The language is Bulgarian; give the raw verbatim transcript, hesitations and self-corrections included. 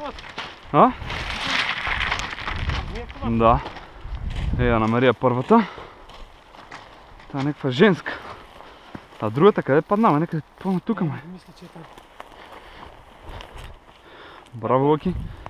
А? Да. Е, Ана Мария първата. Та е някаква женска. А другата къде паднава? Некъде пълно тука, май. Мисля, че е там. Браво, Лъки.